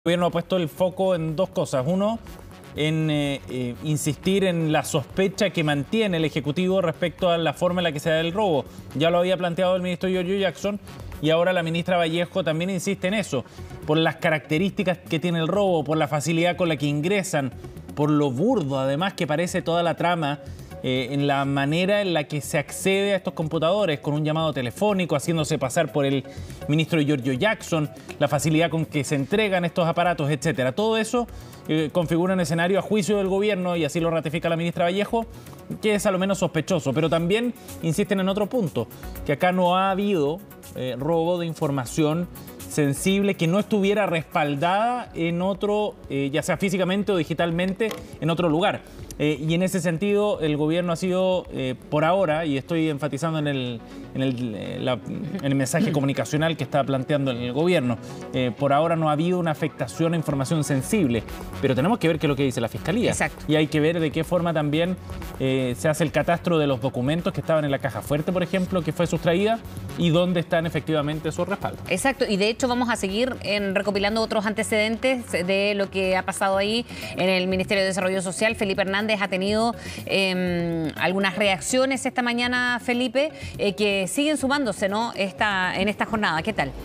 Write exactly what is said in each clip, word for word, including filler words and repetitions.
El gobierno ha puesto el foco en dos cosas. Uno, en eh, eh, insistir en la sospecha que mantiene el Ejecutivo respecto a la forma en la que se da el robo. Ya lo había planteado el ministro Giorgio Jackson y ahora la ministra Vallejo también insiste en eso. Por las características que tiene el robo, por la facilidad con la que ingresan, por lo burdo además que parece toda la trama, eh, en la manera en la que se accede a estos computadores, con un llamado telefónico, haciéndose pasar por el ministro Giorgio Jackson, la facilidad con que se entregan estos aparatos, etcétera. Todo eso eh, configura un escenario a juicio del gobierno, y así lo ratifica la ministra Vallejo, que es a lo menos sospechoso. Pero también insisten en otro punto, que acá no ha habido eh, robo de información sensible que no estuviera respaldada en otro, eh, ya sea físicamente o digitalmente, en otro lugar. Eh, y en ese sentido, el gobierno ha sido, eh, por ahora, y estoy enfatizando en el, en el, eh, la, en el mensaje comunicacional que está planteando el gobierno, eh, por ahora no ha habido una afectación a información sensible, pero tenemos que ver qué es lo que dice la Fiscalía. Exacto. Y hay que ver de qué forma también eh, se hace el catastro de los documentos que estaban en la caja fuerte, por ejemplo, que fue sustraída, y dónde están efectivamente sus respaldos. Exacto, y de hecho vamos a seguir en, recopilando otros antecedentes de lo que ha pasado ahí en el Ministerio de Desarrollo Social. Felipe Hernández ha tenido eh, algunas reacciones esta mañana, Felipe, eh, que siguen sumándose, ¿no? esta, en esta jornada. ¿Qué tal?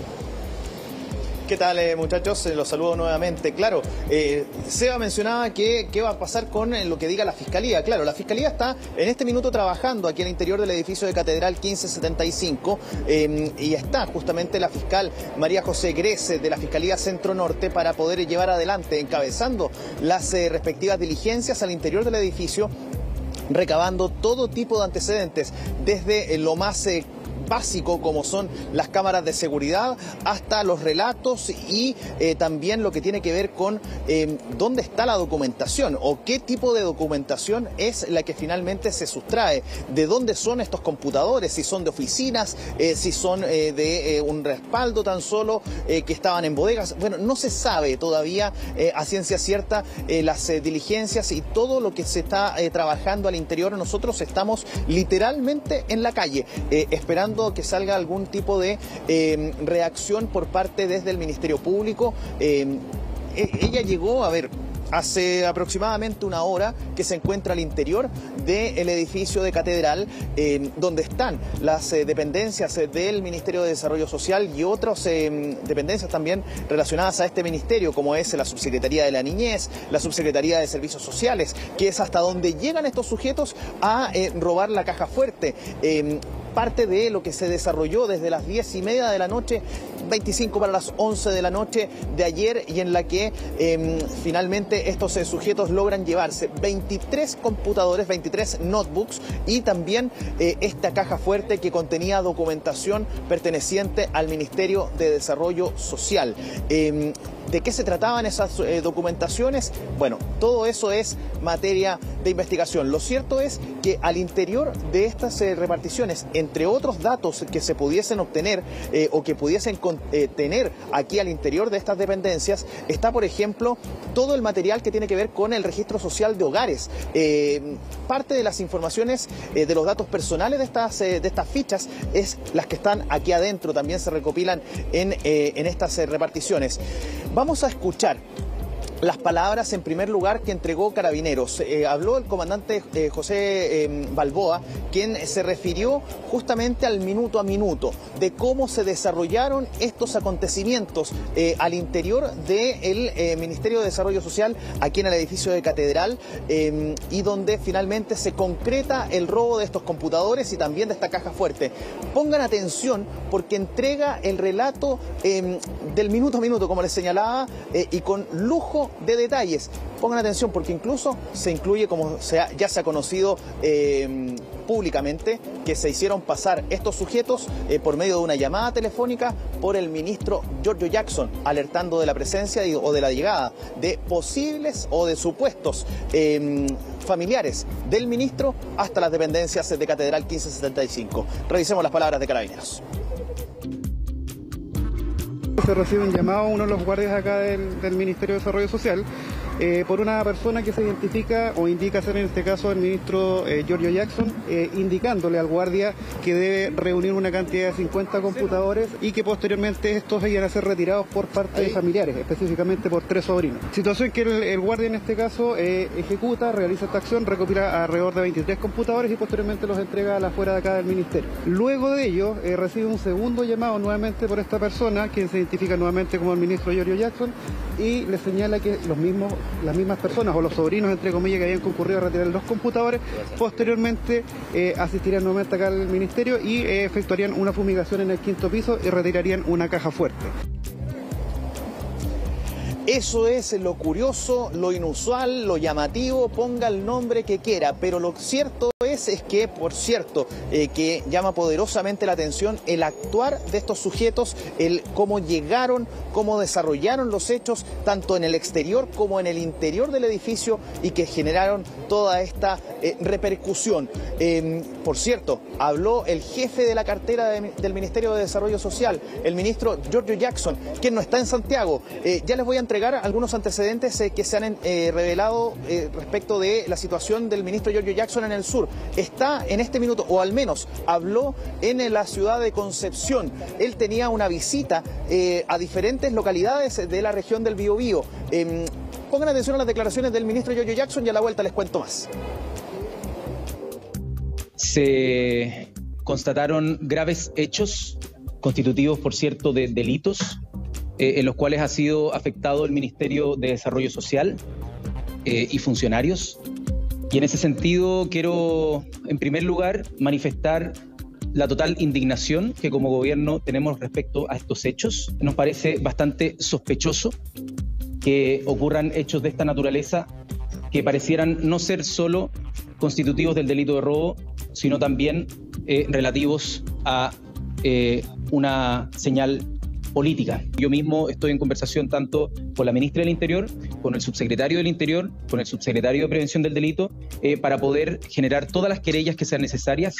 ¿Qué tal, eh, muchachos? Eh, los saludo nuevamente. Claro, eh, Seba mencionaba que qué va a pasar con eh, lo que diga la Fiscalía. Claro, la Fiscalía está en este minuto trabajando aquí al interior del edificio de Catedral quince setenta y cinco eh, y está justamente la fiscal María José Grese de la Fiscalía Centro Norte para poder llevar adelante, encabezando las eh, respectivas diligencias al interior del edificio, recabando todo tipo de antecedentes, desde eh, lo más eh, básico como son las cámaras de seguridad hasta los relatos y eh, también lo que tiene que ver con eh, dónde está la documentación o qué tipo de documentación es la que finalmente se sustrae, de dónde son estos computadores, si son de oficinas, eh, si son eh, de eh, un respaldo tan solo eh, que estaban en bodegas. Bueno, no se sabe todavía eh, a ciencia cierta eh, las eh, diligencias y todo lo que se está eh, trabajando al interior. Nosotros estamos literalmente en la calle eh, esperando que salga algún tipo de eh, reacción por parte desde el Ministerio Público. Eh, ella llegó, a ver, hace aproximadamente una hora que se encuentra al interior del edificio de Catedral, eh, donde están las eh, dependencias eh, del Ministerio de Desarrollo Social y otras eh, dependencias también relacionadas a este ministerio, como es la Subsecretaría de la Niñez, la Subsecretaría de Servicios Sociales, que es hasta donde llegan estos sujetos a eh, robar la caja fuerte. Eh, parte de lo que se desarrolló desde las diez y media de la noche, veinticinco para las once de la noche de ayer, y en la que eh, finalmente estos eh, sujetos logran llevarse veintitrés computadores, veintitrés notebooks y también eh, esta caja fuerte que contenía documentación perteneciente al Ministerio de Desarrollo Social. Eh, ¿De qué se trataban esas eh, documentaciones? Bueno, todo eso es materia de investigación. Lo cierto es que al interior de estas eh, reparticiones, entre otros datos que se pudiesen obtener eh, o que pudiesen eh, tener aquí al interior de estas dependencias, está, por ejemplo, todo el material que tiene que ver con el registro social de hogares. Eh, parte de las informaciones eh, de los datos personales de estas, eh, de estas fichas es las que están aquí adentro, también se recopilan en, eh, en estas eh, reparticiones. Vamos a escuchar las palabras, en primer lugar, que entregó Carabineros. Eh, habló el comandante eh, José eh, Balboa, quien se refirió justamente al minuto a minuto de cómo se desarrollaron estos acontecimientos eh, al interior del eh, Ministerio de Desarrollo Social, aquí en el edificio de Catedral, eh, y donde finalmente se concreta el robo de estos computadores y también de esta caja fuerte. Pongan atención porque entrega el relato eh, del minuto a minuto, como les señalaba, eh, y con lujo de detalles. Pongan atención porque incluso se incluye, como se ha, ya se ha conocido eh, públicamente, que se hicieron pasar estos sujetos eh, por medio de una llamada telefónica por el ministro Giorgio Jackson, alertando de la presencia y, o de la llegada de posibles o de supuestos eh, familiares del ministro hasta las dependencias de Catedral quince setenta y cinco. Revisemos las palabras de Carabineros. Se recibe un llamado a uno de los guardias acá del, del Ministerio de Desarrollo Social eh, por una persona que se identifica o indica ser en este caso el ministro eh, Giorgio Jackson, eh, indicándole al guardia que debe reunir una cantidad de cincuenta computadores y que posteriormente estos iban a ser retirados por parte de familiares, específicamente por tres sobrinos. Situación que el, el guardia en este caso eh, ejecuta, realiza esta acción, recopila alrededor de veintitrés computadores y posteriormente los entrega a la fuera de acá del ministerio. Luego de ello eh, recibe un segundo llamado nuevamente por esta persona, quien se identifica nuevamente como el ministro Giorgio Jackson, y le señala que los mismos, las mismas personas o los sobrinos, entre comillas, que habían concurrido a retirar los computadores, posteriormente eh, asistirían nuevamente acá al ministerio y eh, efectuarían una fumigación en el quinto piso y retirarían una caja fuerte. Eso es lo curioso, lo inusual, lo llamativo, ponga el nombre que quiera, pero lo cierto es, es que, por cierto, eh, que llama poderosamente la atención el actuar de estos sujetos, el cómo llegaron, cómo desarrollaron los hechos, tanto en el exterior como en el interior del edificio, y que generaron toda esta eh, repercusión. Eh, por cierto, habló el jefe de la cartera de, del Ministerio de Desarrollo Social, el ministro Giorgio Jackson, quien no está en Santiago. Eh, ya les voy a entregar algunos antecedentes eh, que se han eh, revelado eh, respecto de la situación del ministro Giorgio Jackson en el sur. Está en este minuto, o al menos habló en la ciudad de Concepción. Él tenía una visita eh, a diferentes localidades de la región del Biobío. Eh, pongan atención a las declaraciones del ministro Giorgio Jackson y a la vuelta les cuento más. Se constataron graves hechos constitutivos, por cierto, de delitos eh, en los cuales ha sido afectado el Ministerio de Desarrollo Social eh, y funcionarios. Y en ese sentido quiero, en primer lugar, manifestar la total indignación que como gobierno tenemos respecto a estos hechos. Nos parece bastante sospechoso que ocurran hechos de esta naturaleza que parecieran no ser solo constitutivos del delito de robo, sino también eh, relativos a eh, una señal política. Yo mismo estoy en conversación tanto con la ministra del Interior, con el subsecretario del Interior, con el subsecretario de Prevención del Delito, eh, para poder generar todas las querellas que sean necesarias.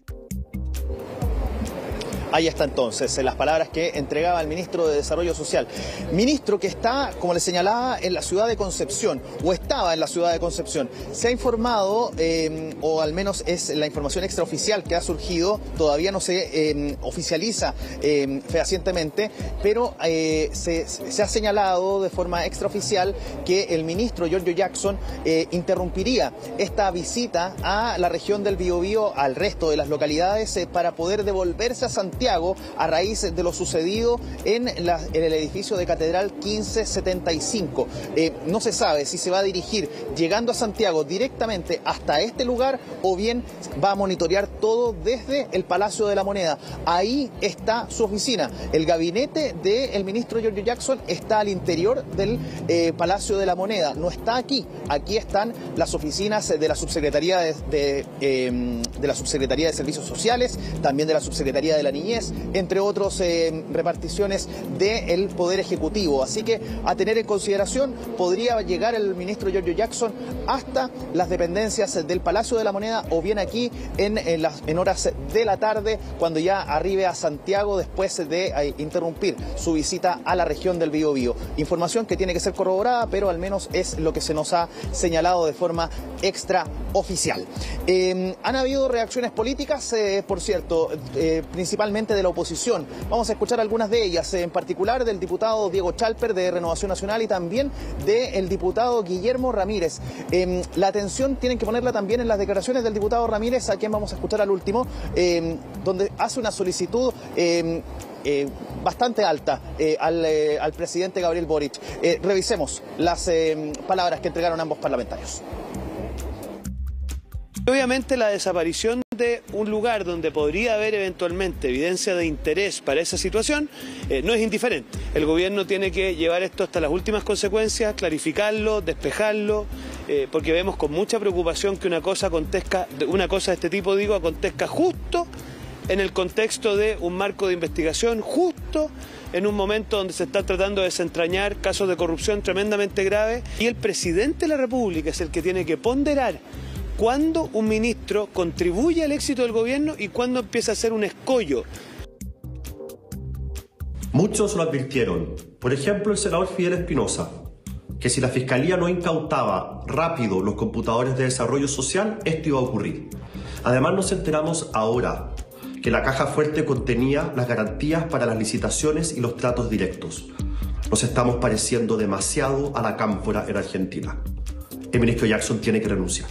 Ahí está entonces las palabras que entregaba el ministro de Desarrollo Social. Ministro que está, como le señalaba, en la ciudad de Concepción, o estaba en la ciudad de Concepción. Se ha informado, eh, o al menos es la información extraoficial que ha surgido, todavía no se eh, oficializa eh, fehacientemente, pero eh, se, se ha señalado de forma extraoficial que el ministro Giorgio Jackson eh, interrumpiría esta visita a la región del Biobío, al resto de las localidades, eh, para poder devolverse a Santiago a raíz de lo sucedido en, la, en el edificio de Catedral quince setenta y cinco. Eh, no se sabe si se va a dirigir llegando a Santiago directamente hasta este lugar o bien va a monitorear todo desde el Palacio de la Moneda. Ahí está su oficina. El gabinete del ministro Giorgio Jackson está al interior del eh, Palacio de la Moneda. No está aquí. Aquí están las oficinas de la Subsecretaría de, de, eh, de la Subsecretaría de Servicios Sociales, también de la Subsecretaría de la Niñez, entre otros eh, reparticiones del Poder Ejecutivo. Así que a tener en consideración, podría llegar el ministro Giorgio Jackson hasta las dependencias del Palacio de la Moneda o bien aquí en, en, las, en horas de la tarde, cuando ya arribe a Santiago después de eh, interrumpir su visita a la región del Biobío. Información que tiene que ser corroborada, pero al menos es lo que se nos ha señalado de forma extraoficial. Eh, han habido reacciones políticas, eh, por cierto, eh, principalmente de la oposición. Vamos a escuchar algunas de ellas, en particular del diputado Diego Chalper de Renovación Nacional y también del diputado Guillermo Ramírez. Eh, la atención tienen que ponerla también en las declaraciones del diputado Ramírez, a quien vamos a escuchar al último, eh, donde hace una solicitud eh, Eh, bastante alta eh, al, eh, al presidente Gabriel Boric. Eh, revisemos las eh, palabras que entregaron ambos parlamentarios. Obviamente la desaparición de un lugar donde podría haber eventualmente evidencia de interés para esa situación eh, no es indiferente. El gobierno tiene que llevar esto hasta las últimas consecuencias, clarificarlo, despejarlo, eh, porque vemos con mucha preocupación que una cosa acontezca, una cosa de este tipo, digo, acontezca justo en el contexto de un marco de investigación, justo en un momento donde se está tratando de desentrañar casos de corrupción tremendamente graves, y el presidente de la República es el que tiene que ponderar cuándo un ministro contribuye al éxito del gobierno y cuándo empieza a ser un escollo. Muchos lo advirtieron, por ejemplo el senador Fidel Espinosa, que si la Fiscalía no incautaba rápido los computadores de desarrollo social, esto iba a ocurrir. Además, nos enteramos ahora que la caja fuerte contenía las garantías para las licitaciones y los tratos directos. Nos estamos pareciendo demasiado a la cámpora en Argentina. El ministro Jackson tiene que renunciar.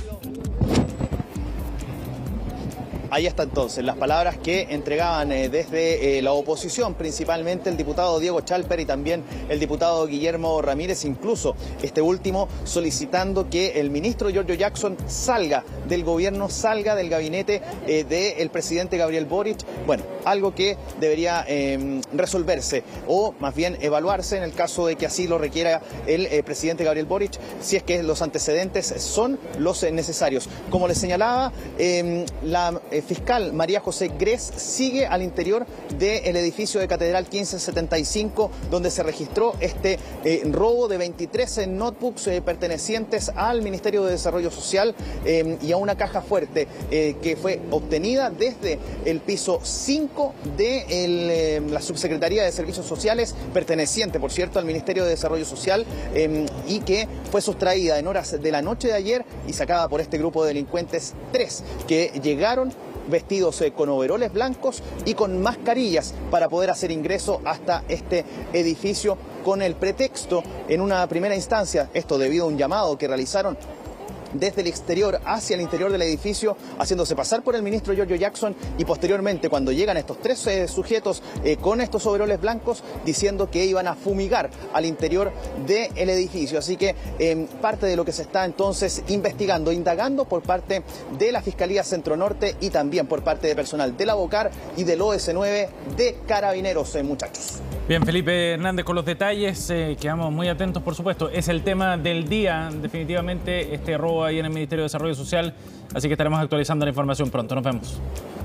Ahí está entonces las palabras que entregaban eh, desde eh, la oposición, principalmente el diputado Diego Chalper y también el diputado Guillermo Ramírez, incluso este último solicitando que el ministro Giorgio Jackson salga del gobierno, salga del gabinete eh, del presidente Gabriel Boric. Bueno, algo que debería eh, resolverse o más bien evaluarse en el caso de que así lo requiera el eh, presidente Gabriel Boric, si es que los antecedentes son los eh, necesarios. Como les señalaba, eh, la eh, fiscal María José Grez sigue al interior del edificio de Catedral quince setenta y cinco, donde se registró este eh, robo de veintitrés notebooks eh, pertenecientes al Ministerio de Desarrollo Social eh, y a una caja fuerte eh, que fue obtenida desde el piso cinco de el, eh, la Subsecretaría de Servicios Sociales, perteneciente, por cierto, al Ministerio de Desarrollo Social, eh, y que fue sustraída en horas de la noche de ayer y sacada por este grupo de delincuentes, tres que llegaron vestidos eh, con overoles blancos y con mascarillas para poder hacer ingreso hasta este edificio con el pretexto, en una primera instancia, esto debido a un llamado que realizaron desde el exterior hacia el interior del edificio, haciéndose pasar por el ministro Giorgio Jackson, y posteriormente, cuando llegan estos tres eh, sujetos eh, con estos overoles blancos, diciendo que iban a fumigar al interior del edificio. Así que eh, parte de lo que se está entonces investigando, indagando por parte de la Fiscalía Centro Norte y también por parte de personal de la BOCAR y del O S nueve de Carabineros, eh, muchachos. Bien, Felipe Hernández con los detalles, eh, quedamos muy atentos, por supuesto. Es el tema del día, definitivamente, este robo ahí en el Ministerio de Desarrollo Social, así que estaremos actualizando la información pronto. Nos vemos.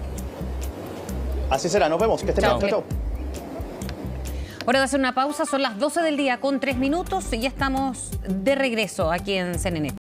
Así será, nos vemos. Que estén bien. Chao, chao. Hora de hacer una pausa, son las doce del día con tres minutos y ya estamos de regreso aquí en C N N.